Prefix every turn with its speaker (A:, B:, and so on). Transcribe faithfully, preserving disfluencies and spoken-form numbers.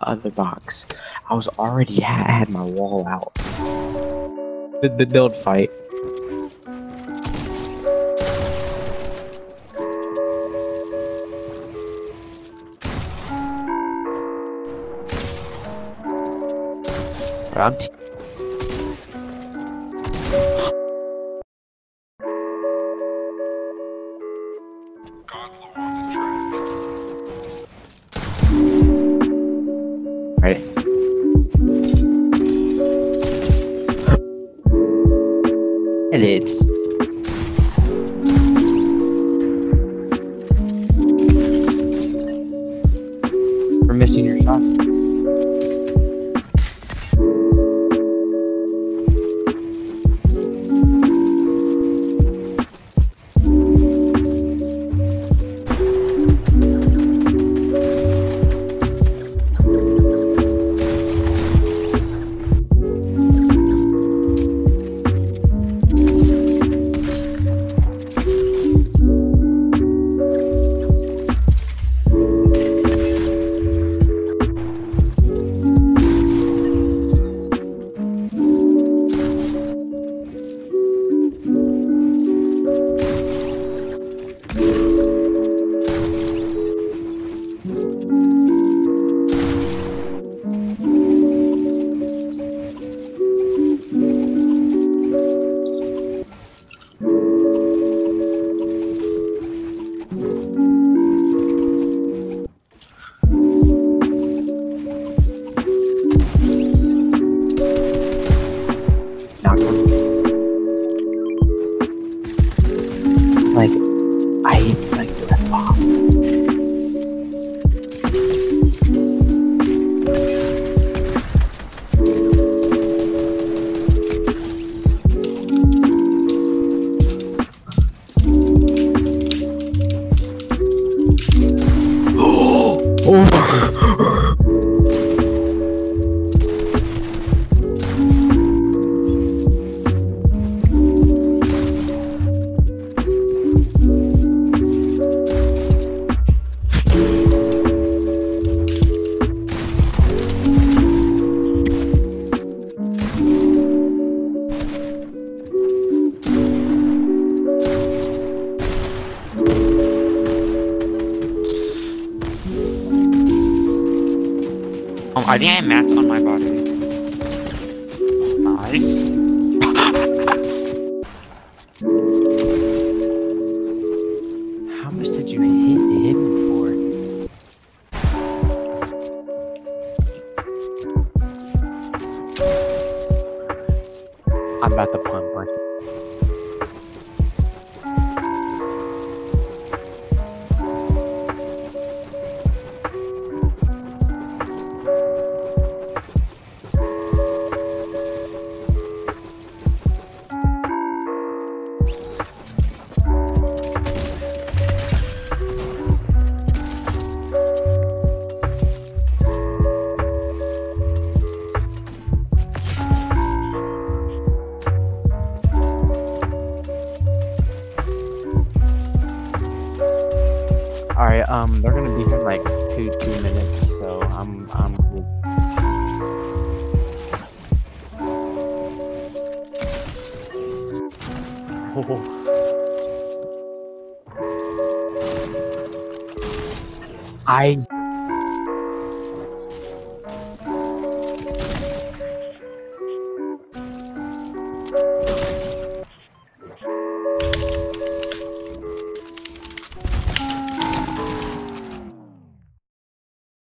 A: other box. I was already ha had my wall out. The, the build fight.
B: I'm t
A: Ready? Edits. For missing your shot. Like, I like the bomb.
B: Um, I think I have mats on my body. Nice. How much did you hit him for? I'm about to punt punch. Alright, um, they're gonna be here in like two, two minutes, so I'm, I'm good. Oh.
A: I